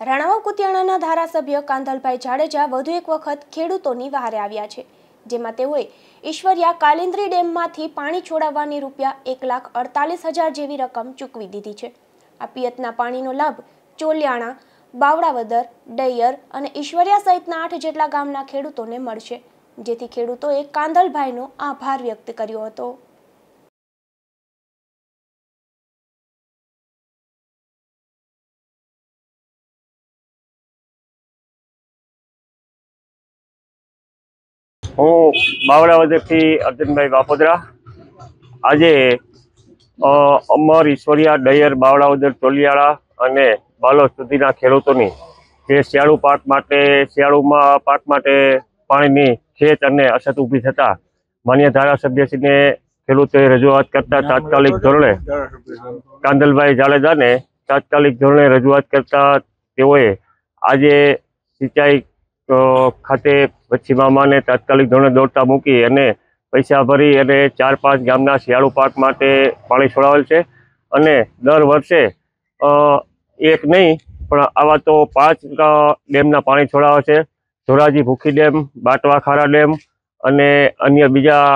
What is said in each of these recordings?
રાણાવાવ કુતિયાણાના ધારાસભ્ય કાંધલભાઈ જાડેજા વધુ એક વખત ખેડૂતોની વહારે આવ્યા છે, જેમાં તેઓએ ઈશ્વરિયા કાલિન્દ્રી ડેમમાંથી પાણી છોડાવવાની ₹1,48,000 જેવી રકમ ચૂકવી દીધી છે। આ પિયતના પાણીનો લાભ ચોલિયાણા, બાવળાવદર, ડૈયર અને ઈશ્વરિયા સહિતના 8 જેટલા ગામના ખેડૂતોને મળશે, જેથી ખેડૂતોએ કાંધલભાઈનો આભાર વ્યક્ત કર્યો હતો। હું બાવળાવદરથી અર્જુનભાઈ વાપોદરા। આજે અમર, ઈશ્વરિયા, ડૈયર, બાવળાવદર, ચોલિયાળા અને બાલોદ સુધીના ખેડૂતોની જે શિયાળુ પાક માટે પાણીની ખેત અને અછત ઊભી થતાં માન્ય ધારાસભ્યશ્રીને ખેડૂતોએ રજૂઆત કરતા તાત્કાલિક ધોરણે કાંધલભાઈ જાડેજાને તાત્કાલિક ધોરણે રજૂઆત કરતા તેઓએ આજે સિંચાઈ ખાતે વચ્છી મામાને તાત્કાલિક ધોરણે દોડતા મૂકી અને પૈસા ભરી અને 4-5 ગામના શિયાળુ પાક માટે પાણી છોડાવેલ છે। અને દર વર્ષે એક નહીં પણ આવા તો 5 ડેમના પાણી છોડાવે છે। ધોરાજી ભૂખી ડેમ, બાટવા ખારા ડેમ અને અન્ય બીજા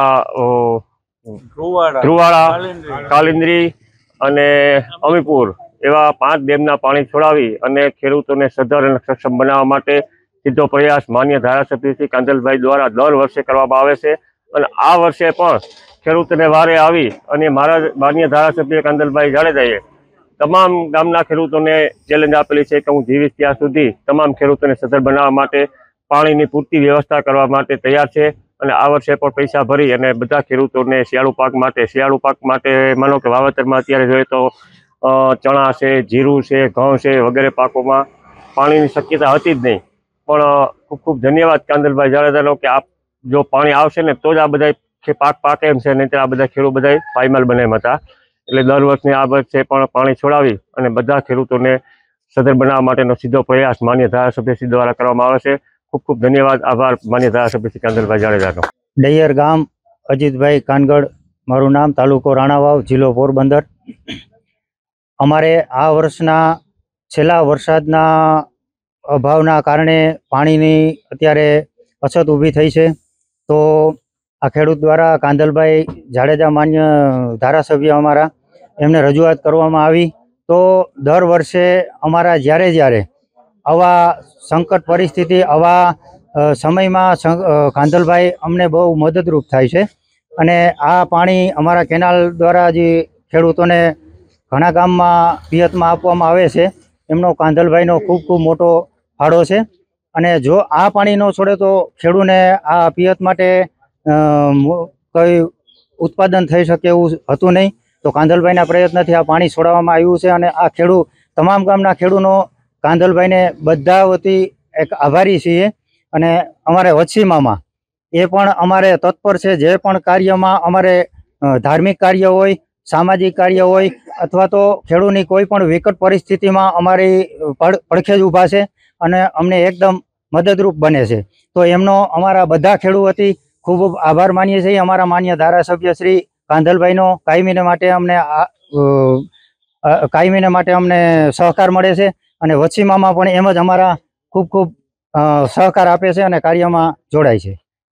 ધ્રુવાડા, કાલિન્દ્રી અને અમીપુર એવા 5 ડેમના પાણી છોડાવી અને ખેડૂતોને સદ્ધર અને સક્ષમ બનાવવા માટે સીધો પ્રયાસ માન્ય ધારાસભ્ય શ્રી કાંધલભાઈ દ્વારા દર વર્ષે કરવામાં આવે છે। અને આ વર્ષે પણ ખેડૂતોને વારે આવી અને માન્ય ધારાસભ્ય કાંધલભાઈ જાડેજાએ તમામ ગામના ખેડૂતોને ચેલેન્જ આપેલી છે કે હું જીવીશ ત્યાં સુધી તમામ ખેડૂતોને સદ્ધર બનાવવા માટે પાણીની પૂરતી વ્યવસ્થા કરવા માટે તૈયાર છે। અને આ વર્ષે પણ પૈસા ભરી અને બધા ખેડૂતોને શિયાળુ પાક માટે માનો કે વાવેતરમાં અત્યારે જોઈએ તો ચણા છે, જીરું છે, ઘઉં છે વગેરે પાકોમાં પાણીની શક્યતા હતી જ નહીં, પણ ખૂબ ખૂબ ધન્યવાદ કાંધલભાઈ જાડેજાનો કે આપ જો પાણી આવશે ને તો જ આ બધા પાક પાકે એમ છે, નહીં તો આ બધા ખેડૂત બધા પાયમાલ બને એમ હતા। એટલે દર વર્ષની આ વર્ષે પણ પાણી છોડાવી અને બધા ખેડૂતોને સદ્ધર બનાવવા માટેનો સીધો પ્રયાસ માન્ય ધારાસભ્યશ્રી દ્વારા કરવામાં આવે છે। ખૂબ ખૂબ ધન્યવાદ, આભાર માન્ય ધારાસભ્ય શ્રી કાંધલભાઈ જાડેજાનો। ડૈયર ગામ, અજીતભાઈ કાનગડ મારું નામ, તાલુકો રાણાવાવ, જિલ્લો પોરબંદર। અમારે આ વર્ષના છેલ્લા વરસાદના અભાવના કારણે પાણીની અત્યારે અછત ઊભી થઈ છે, તો આ ખેડૂત દ્વારા કાંધલભાઈ જાડેજા માન્ય ધારાસભ્ય અમારા એમને રજૂઆત કરવામાં આવી। તો દર વર્ષે અમારા જ્યારે આવા સંકટ પરિસ્થિતિ, આવા સમયમાં કાંધલભાઈ અમને બહુ મદદરૂપ થાય છે। અને આ પાણી અમારા કેનાલ દ્વારા જે ખેડૂતોને ઘણા ગામમાં પિયતમાં આપવામાં આવે છે, એમનો કાંધલભાઈનો ખૂબ ખૂબ મોટો ફાળો છે। અને જો આ પાણી ન છોડે તો ખેડૂતને આ પિયત માટે કંઈ ઉત્પાદન થઈ શકે એવું હતું નહીં, તો કાંધલભાઈના પ્રયત્નથી આ પાણી છોડાવવામાં આવ્યું છે। અને આ તમામ ગામના ખેડૂતો કાંધલભાઈને બધા વતી એક આભારી છીએ। અને અમારે વચ્છી મામા એ પણ અમારે તત્પર છે, જે પણ કાર્યમાં અમારે ધાર્મિક કાર્ય હોય, સામાજિક કાર્ય હોય અથવા તો ખેડૂતની કોઈ પણ વિકટ પરિસ્થિતિમાં અમારી પડખે જ ઊભા છે અને અમને એકદમ મદદરૂપ બને છે। તો એમનો અમારા બધા ખેડૂત વતી ખૂબ ખૂબ આભાર માનીએ છીએ। અમારા માન્ય ધારાસભ્ય શ્રી કાંધલભાઈનો કાયમીને માટે અમને સહકાર મળે છે અને વચ્છી મામા પણ એમ જ અમારા ખૂબ ખૂબ સહકાર આપે છે અને કાર્યમાં જોડાય છે।